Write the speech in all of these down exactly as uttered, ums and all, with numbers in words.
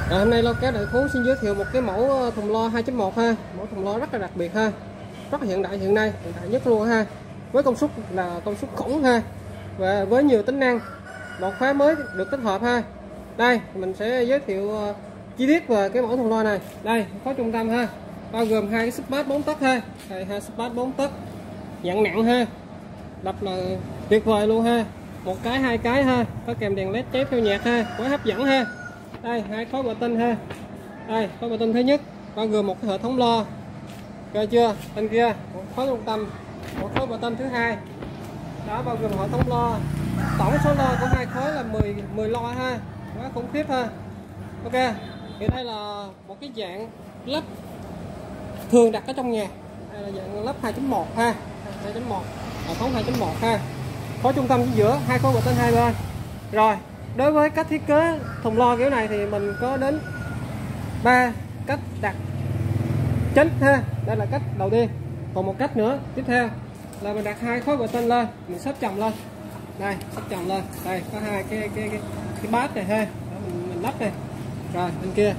Rồi, hôm nay Loa Kéo Đại Phú xin giới thiệu một cái mẫu thùng loa hai chấm một ha, mẫu thùng loa rất là đặc biệt ha, rất là hiện đại hiện nay, hiện đại nhất luôn ha, với công suất là công suất khủng ha, và với nhiều tính năng, đột phá mới được tích hợp ha. Đây mình sẽ giới thiệu chi tiết về cái mẫu thùng loa này. Đây có trung tâm ha, bao gồm hai cái support bốn tấc ha, đây hai support bốn tấc dạng nặng ha, đập là tuyệt vời luôn ha, một cái hai cái ha, có kèm đèn led cháy theo nhạc ha, quá hấp dẫn ha. Đây hai khối bờ tinh ha, đây khối bờ tinh thứ nhất bao gồm một cái hệ thống loa, coi chưa, bên kia một khối trung tâm, một khối bờ tinh thứ hai đó bao gồm hệ thống loa, tổng số loa của hai khối là mười mười loa ha, quá khủng khiếp ha. Ok, thì đây là một cái dạng lắp thường đặt ở trong nhà, đây là dạng lắp hai chấm một ha, hai chấm một, hệ thống hai chấm một ha, khối trung tâm giữa, hai khối bờ tinh hai bên. Rồi đối với cách thiết kế thùng loa kiểu này thì mình có đến ba cách đặt chính ha, đây là cách đầu tiên. Còn một cách nữa tiếp theo là mình đặt hai khối bờ tinh lên, mình xếp chồng lên, đây xếp chồng lên, đây có hai cái cái cái, cái bát này ha, đó, mình, mình lắp đây. Rồi bên kia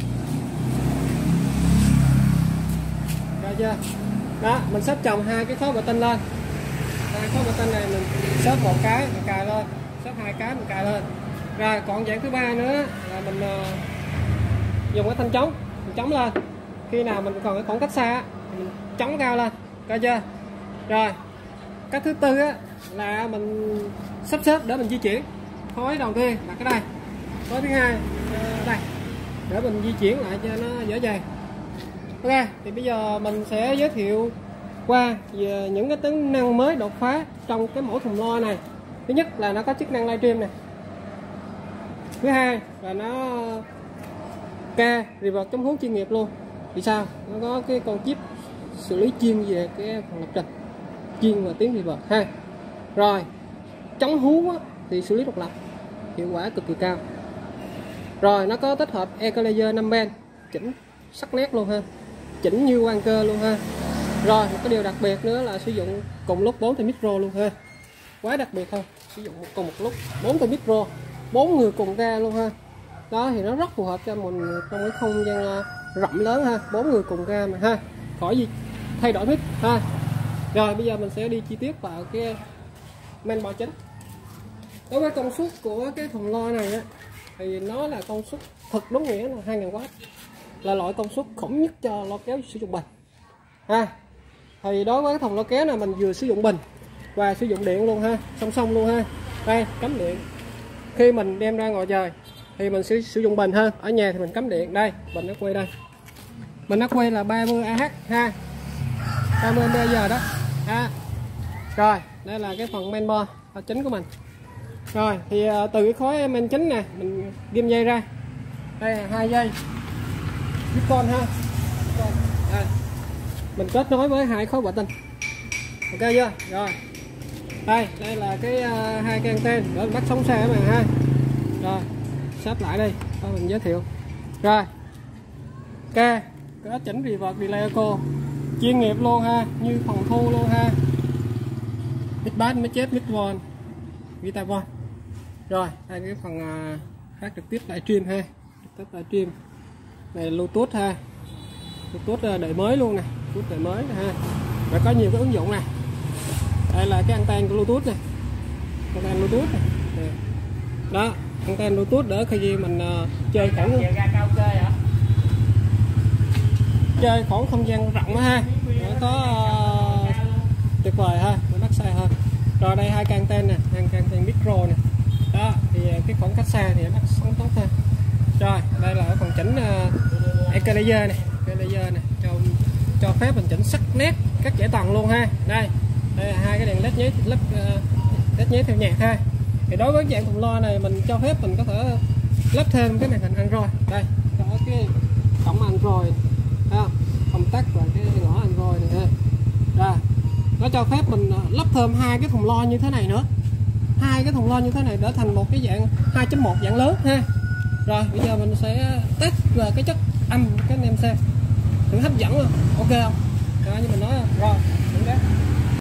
rồi chưa, đó mình xếp chồng hai cái khối bờ tinh lên, hai khối bờ tinh này mình xếp một cái mình cài lên, xếp hai cái mình cài lên. Rồi còn dạng thứ ba nữa là mình uh, dùng cái thanh chống, mình chống lên, khi nào mình còn cái khoảng cách xa thì mình chống cao lên, coi chưa. Rồi cách thứ tư á, là mình sắp xếp để mình di chuyển. Khối đầu tiên là cái đây, khối thứ hai uh, đây, để mình di chuyển lại cho nó dễ dàng. Ok, thì bây giờ mình sẽ giới thiệu qua về những cái tính năng mới đột phá trong cái mẫu thùng loa này. Thứ nhất là nó có chức năng livestream này, thứ hai là nó ca reverb chống hú chuyên nghiệp luôn. Vì sao? Nó có cái con chip xử lý chuyên về cái phần lập trình, chuyên và tiếng reverb ha. Rồi chống hú á, thì xử lý độc lập, hiệu quả cực kỳ cao. Rồi nó có tích hợp equalizer năm band, chỉnh sắc nét luôn ha, chỉnh như quang cơ luôn ha. Rồi một cái điều đặc biệt nữa là sử dụng cùng lúc bốn tai micro luôn ha, quá đặc biệt không, sử dụng cùng một lúc bốn tai micro, bốn người cùng ca luôn ha. Đó thì nó rất phù hợp cho mình trong cái không gian rộng lớn ha, bốn người cùng ca mà ha, khỏi gì thay đổi mic ha. Rồi bây giờ mình sẽ đi chi tiết vào cái mainboard chính. Đối với công suất của cái thùng loa này á, thì nó là công suất thực đúng nghĩa là hai nghìn oát, là loại công suất khủng nhất cho loa kéo sử dụng bình ha. Thì đối với cái thùng loa kéo này mình vừa sử dụng bình và sử dụng điện luôn ha, song song luôn ha. Đây cắm điện, khi mình đem ra ngoài trời thì mình sẽ sử dụng bình hơn, ở nhà thì mình cắm điện. Đây bình nó quay đây, mình nó quay là ba mươi A H ha, ba mươi bây giờ đó ha. Rồi đây là cái phần mainboard chính của mình. Rồi thì từ cái khối main chính nè, mình ghim dây ra, đây là hai dây con ha, đây. Mình kết nối với hai khối bờ tinh, ok chưa. Rồi đây đây là cái uh, hai cái anten để bắt sóng xe các bạn ha. Rồi sắp lại đây cho mình giới thiệu. Rồi ca có chỉnh reverb delay echo chuyên nghiệp luôn ha, như phòng thu luôn ha, mic bass, mic chết, mic von, guitar von. Rồi đây cái phần uh, phát trực tiếp livestream ha, trực tiếp livestream này, bluetooth ha, bluetooth đời mới luôn nè, bluetooth đời mới nè ha, và có nhiều cái ứng dụng này. Đây là cái anten của bluetooth này, anten bluetooth này. Đó anten bluetooth để khi mình uh, chơi khoảng chơi khoảng không gian rộng đó ha, nó có uh, tuyệt vời ha, nó bắt xa hơn. Rồi đây hai cái anten nè, hai cái anten micro nè, đó thì cái khoảng cách xa thì nó bắt sóng tốt hơn. Rồi đây là phần chỉnh uh, equalizer này, equalizer này cho cho phép mình chỉnh sắc nét các dãy tầng luôn ha. Đây đây là hai cái đèn led nháy, led, uh, led nháy theo nhạc ha. Thì đối với dạng thùng loa này mình cho phép mình có thể lắp thêm cái màn hình Android, đây có cái cổng Android ha, công tắc và cái ngõ Android này ha. Rồi nó cho phép mình lắp thêm hai cái thùng loa như thế này nữa, hai cái thùng loa như thế này để thành một cái dạng hai chấm một dạng lớn ha. Rồi bây giờ mình sẽ test về cái chất âm cái anh em xem thử hấp dẫn luôn, ok không? Đó, như mình nói rồi, đúng đấy.